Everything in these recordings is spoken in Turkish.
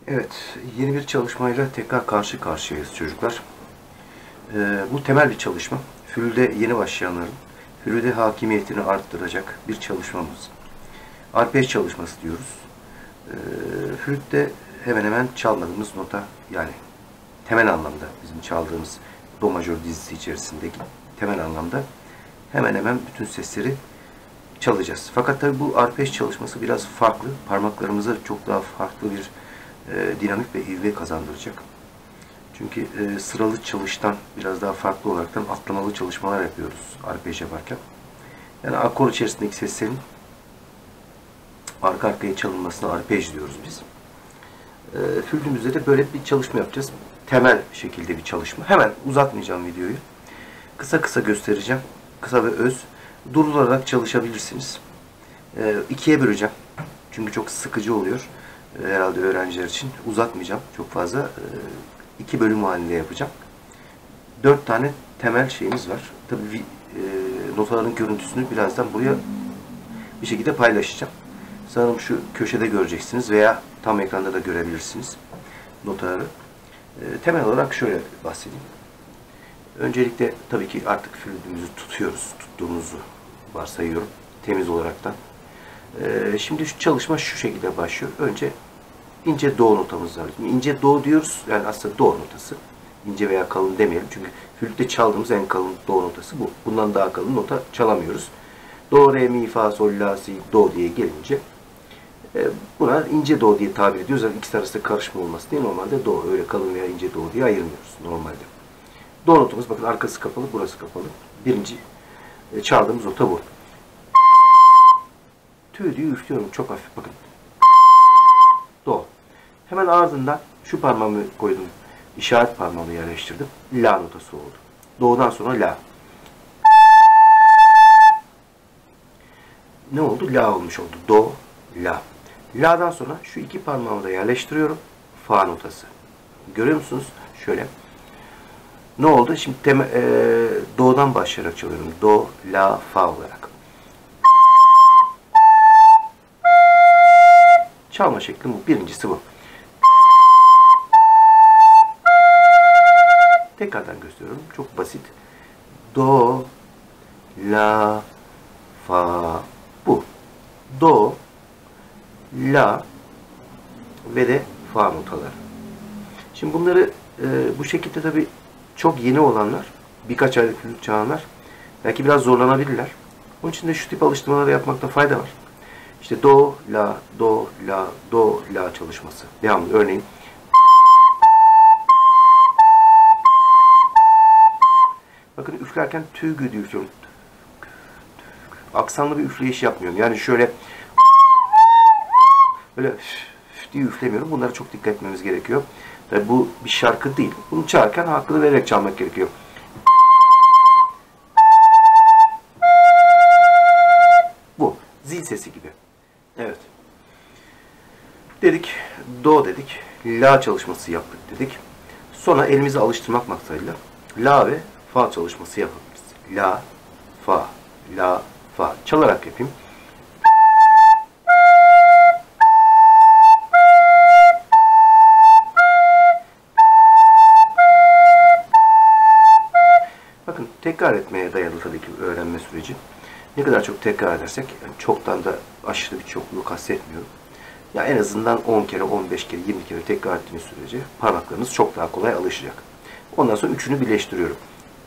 Evet, yeni bir çalışmayla tekrar karşı karşıyayız çocuklar. Bu temel bir çalışma. Flüt'e yeni başlayanların flüt'e hakimiyetini arttıracak bir çalışmamız. Arpej çalışması diyoruz. Flüt'te hemen hemen çalmadığımız nota, yani temel anlamda bizim çaldığımız do majör dizisi içerisindeki temel anlamda hemen hemen bütün sesleri çalacağız. Fakat tabi bu arpej çalışması biraz farklı. Parmaklarımıza çok daha farklı bir dinamik ve ivme kazandıracak. Çünkü sıralı çalıştan biraz daha farklı olaraktan atlamalı çalışmalar yapıyoruz arpej yaparken. Yani akor içerisindeki seslerin arka arkaya çalınmasına arpej diyoruz biz. Flütümüzde de böyle bir çalışma yapacağız. Temel şekilde bir çalışma. Hemen uzatmayacağım videoyu. Kısa kısa göstereceğim. Kısa ve öz. Durdurarak çalışabilirsiniz. İkiye böleceğim. Çünkü çok sıkıcı oluyor. Herhalde öğrenciler için. Uzatmayacağım çok fazla. 2 bölüm halinde yapacağım. 4 tane temel şeyimiz var. Tabii notaların görüntüsünü birazdan buraya bir şekilde paylaşacağım. Sanırım şu köşede göreceksiniz veya tam ekranda da görebilirsiniz notaları. Temel olarak şöyle bahsedeyim. Öncelikle tabii ki artık flütümüzü tutuyoruz. Tuttuğumuzu varsayıyorum. Temiz olaraktan. Şimdi şu çalışma şu şekilde başlıyor. Önce ince do notamız var. İnce do diyoruz. Yani aslında do notası. İnce veya kalın demeyelim. Çünkü flütte çaldığımız en kalın do notası bu. Bundan daha kalın nota çalamıyoruz. Do, re, mi, fa, sol, la, si, do diye gelince buna ince do diye tabir ediyoruz. Yani ikisi arasında karışma olması diye normalde do. Öyle kalın veya ince do diye ayırmıyoruz normalde. Do notumuz bakın arkası kapalı, burası kapalı. Birinci çaldığımız nota bu. Tüy diye üflüyorum çok hafif bakın. Do. Hemen ardından şu parmağımı koydum. İşaret parmağımı yerleştirdim. La notası oldu. Do'dan sonra la. Ne oldu? La olmuş oldu. Do, la. La'dan sonra şu iki parmağımı da yerleştiriyorum. Fa notası. Görüyor musunuz? Şöyle. Ne oldu? Şimdi do'dan başlayarak çalıyorum. Do, la, fa olarak. Çalma şekli bu. Birincisi bu. Tekrardan gösteriyorum. Çok basit. Do, la, fa, bu. Do, la ve de fa notaları. Şimdi bunları bu şekilde tabi çok yeni olanlar, birkaç aylık flüt çalanlar belki biraz zorlanabilirler. Onun için de şu tip alıştırmaları yapmakta fayda var. İşte do, la, do, la, do, la çalışması. Devamlı örneğin bakın üflerken tüy güdü üflüyorum. Aksanlı bir üfleyiş yapmıyorum. Yani şöyle böyle diye üflemiyorum. Bunlara çok dikkat etmemiz gerekiyor. Tabii bu bir şarkı değil. Bunu çalarken hakkını vererek çalmak gerekiyor. Bu. Zil sesi gibi. Evet. Dedik. Do dedik. La çalışması yaptık dedik. Sonra elimizi alıştırmak maksadıyla la ve fa çalışması yapabiliriz. La, fa, la, fa. Çalarak yapayım. Bakın tekrar etmeye dayalı tabii ki öğrenme süreci. Ne kadar çok tekrar edersek, yani çoktan da aşırı bir çokluğu kastetmiyorum. Ya en azından 10 kere, 15 kere, 20 kere tekrar ettiğiniz sürece parmaklarınız çok daha kolay alışacak. Ondan sonra üçünü birleştiriyorum.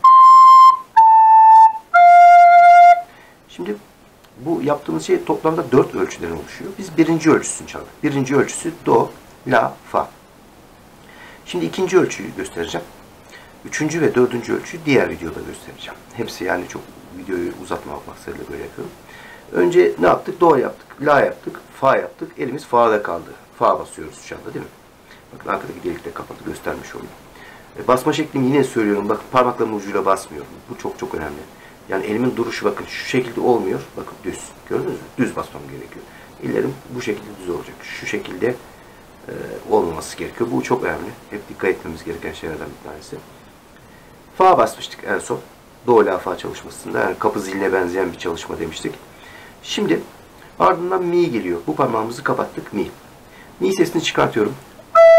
Şimdi bu yaptığımız şey toplamda 4 ölçüden oluşuyor. Biz birinci ölçüsünü çaldık. Birinci ölçüsü do, la, fa. Şimdi ikinci ölçüyü göstereceğim. Üçüncü ve dördüncü ölçüyü diğer videoda göstereceğim. Hepsi yani çok videoyu uzatmamak maksadıyla böyle yapıyorum. Önce ne yaptık? Do yaptık, la yaptık, fa yaptık. Elimiz fa'da kaldı. Fa basıyoruz şu anda değil mi? Bakın arkadaki delik de kapalı göstermiş olayım. Basma şeklimi yine söylüyorum. Bakın parmaklarımın ucuyla basmıyorum. Bu çok çok önemli. Yani elimin duruşu bakın şu şekilde olmuyor. Bakın düz. Gördünüz mü? Düz basmam gerekiyor. Ellerim bu şekilde düz olacak. Şu şekilde olmaması gerekiyor. Bu çok önemli. Hep dikkat etmemiz gereken şeylerden bir tanesi. Fa basmıştık en son. Do, la, fa çalışmasında. Yani kapı ziline benzeyen bir çalışma demiştik. Şimdi ardından mi geliyor. Bu parmağımızı kapattık. Mi. Mi sesini çıkartıyorum.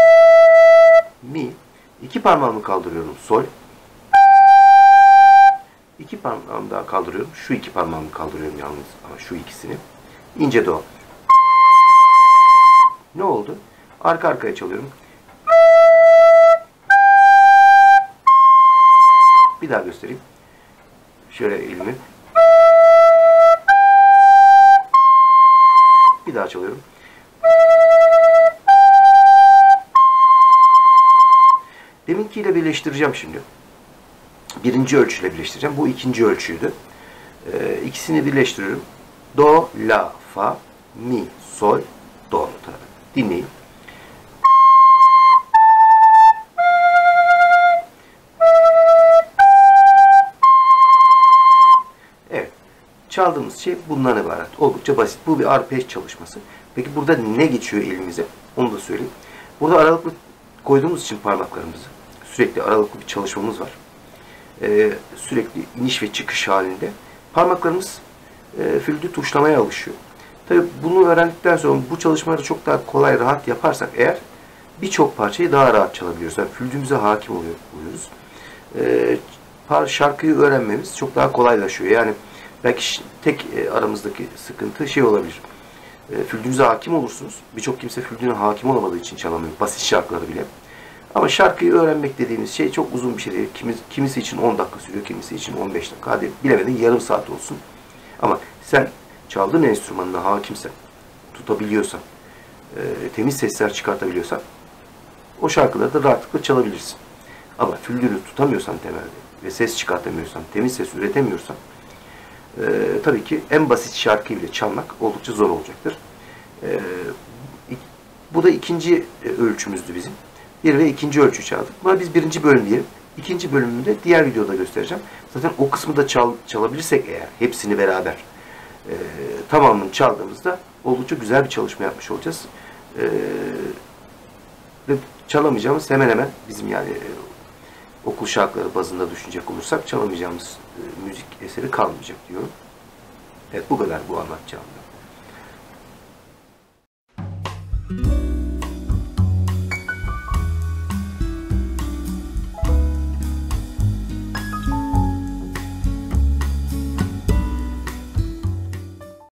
mi. 2 parmağımı kaldırıyorum, sol. 2 parmağımı daha kaldırıyorum. Şu 2 parmağımı kaldırıyorum yalnız, ama şu ikisini. İnce do. Ne oldu? Arka arkaya çalıyorum. Bir daha göstereyim. Şöyle elimi. Bir daha çalıyorum. Deminkiyle birleştireceğim şimdi. Birinci ölçüyle birleştireceğim. Bu ikinci ölçüydü. İkisini birleştiriyorum. Do, la, fa, mi, sol, do notaları. Dinleyin. Evet. Çaldığımız şey bundan ibaret. Oldukça basit. Bu bir arpej çalışması. Peki burada ne geçiyor elimize? Onu da söyleyeyim. Burada aralıklı koyduğumuz için parmaklarımızı sürekli aralıklı bir çalışmamız var. Sürekli iniş ve çıkış halinde parmaklarımız flütü tuşlamaya alışıyor. Tabii bunu öğrendikten sonra bu çalışmaları çok daha kolay, rahat yaparsak eğer birçok parçayı daha rahat çalabiliyoruz. Yani flütümüze hakim oluyoruz. Şarkıyı öğrenmemiz çok daha kolaylaşıyor. Yani belki tek aramızdaki sıkıntı şey olabilir. Flütünüze hakim olursunuz. Birçok kimse flütüne hakim olamadığı için çalamıyor. Basit şarkıları bile. Ama şarkıyı öğrenmek dediğimiz şey çok uzun bir şey değil. Kimisi için 10 dakika sürüyor, kimisi için 15 dakika. Hadi bilemedin yarım saat olsun. Ama sen çaldığın enstrümanına hakimsen, tutabiliyorsan, temiz sesler çıkartabiliyorsan o şarkıları da rahatlıkla çalabilirsin. Ama flütünü tutamıyorsan temelde ve ses çıkartamıyorsan, temiz ses üretemiyorsan tabii ki en basit şarkıyı bile çalmak oldukça zor olacaktır. Bu da ikinci ölçümüzdü bizim. Bir ve ikinci ölçü çaldık. Buna biz birinci bölüm diyelim. İkinci bölümünü de diğer videoda göstereceğim. Zaten o kısmı da çalabilirsek eğer, hepsini beraber tamamını çaldığımızda oldukça güzel bir çalışma yapmış olacağız. Ve çalamayacağımız hemen hemen bizim yani okul şarkıları bazında düşünecek olursak çalamayacağımız müzik eseri kalmayacak diyorum. Evet, bu kadar bu anlatacağım.